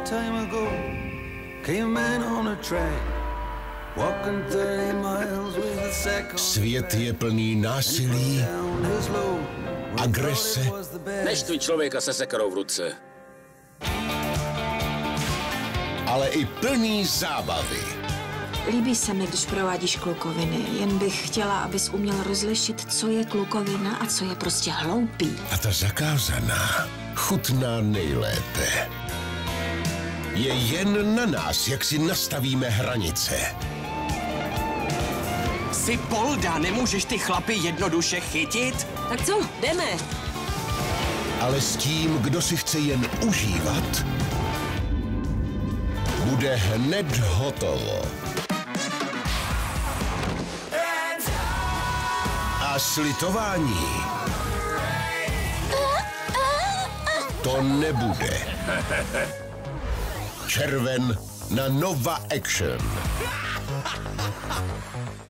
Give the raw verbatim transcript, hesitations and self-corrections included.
time ago, came man on a track, walking thirty miles with a sack on. Svět je plný násilí, agrese. Neštvi člověka se sekerou v ruce. Ale i plný zábavy. Líbí se mi, když provádíš klukoviny, jen bych chtěla, abys uměl rozlišit, co je klukovina a co je prostě hloupý. A ta zakázaná chutná nejlépe. Je jen na nás, jak si nastavíme hranice. Jsi polda, nemůžeš ty chlapy jednoduše chytit? Tak co, jdeme. Ale s tím, kdo si chce jen užívat, bude hned hotovo. A slitování to nebude. Červen na Nova Action.